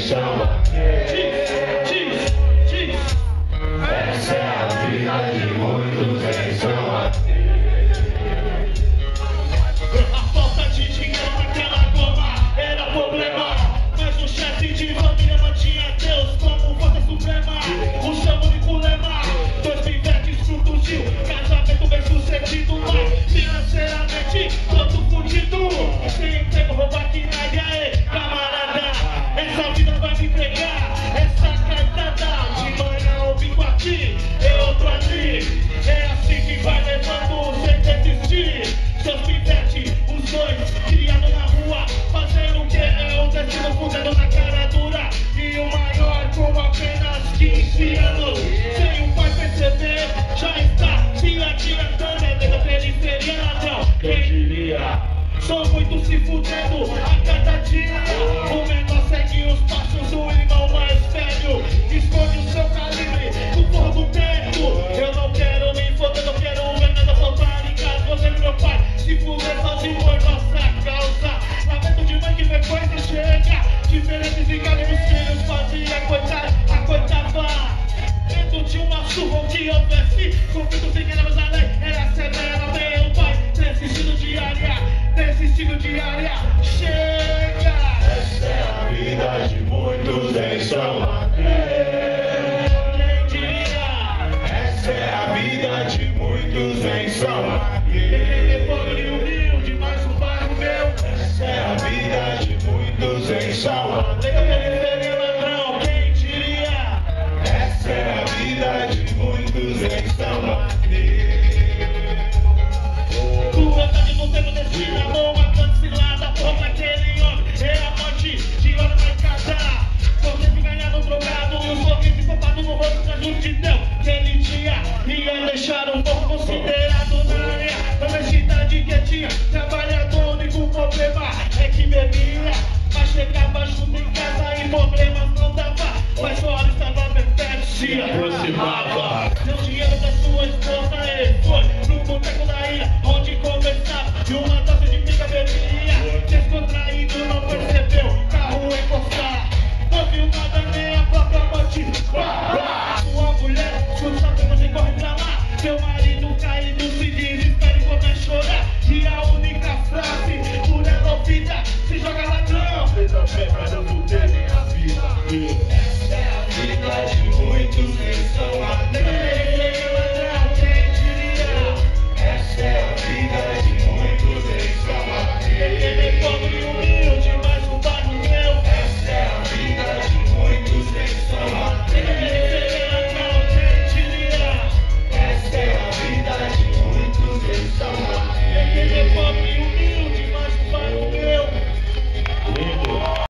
são aqui. Essa é a vida de muitos em São aqui. A falta de dinheiro naquela goma era problema, mas o chefe de família mantinha Deus como força suprema. O seu único lema, 2 pivetes fruto Gil, casamento bem sucedido, mas financeiramente todo fudido. Sem emprego, rouba aqui na área, camarada. Essa vida vai me entregar, essa cartada. De manhã eu bico aqui, e outro ali. É assim que vai levando sem desistir. Seus pivetes, os dois, criados na rua, fazendo o que é o destino, fudendo na cara dura. E o maior com apenas 15 anos, sem o pai perceber, já está se adiantando. É da periferia, não, quem diria? São muitos se fudendo a cada dia. O menor segue os passos do irmão mais velho, esconde o seu calibre no forro do teto. Eu não quero me foder, não quero ver nada faltar em casa. Você e meu pai se fuder sozinho por nossa causa. Lamento de mãe que frequência chega, diferentes e cada dos filhos fazia a coitada. Dentro de uma surra onde houvesse conflitos em guerras, a lei era severa. Meu pai, desistindo de área, chega. Essa é a vida de muitos em São aqui. Quem diria? Essa é a vida de muitos em São aqui. Quem é pobre e humilde, mais um bairro meu. Essa é a vida de muitos em São aqui. Nega periferia, ladrão, quem diria? Essa é a vida de muitos em São aqui. Crueldade no tempo destino, uma cancelada. Porra, aquele homem é a morte de hora vai casar. Você que ganhado drogado, os sorrisos poupados no rosto da multidão. Aquele dia ia deixar um pouco considerado na área. Na cidade que tinha trabalhador, o único problema é que bebia, mas chegava junto em casa e problemas não dava. Mas fora estava perfeito, se aproximava. Deu dinheiro da sua esposa e foi pro boteco da ilha, onde conversava e uma taça de pica bebia. Descontraído, não percebeu carro encostar, não viu nada nem a própria morte. Sua mulher, escuta você corre pra lá. Seu marido caído se desespera e começa a chorar. E a única frase por ela ouvida: se joga ladrão, fez a fé pra não fuder minha vida. Essa é a vida de muitos em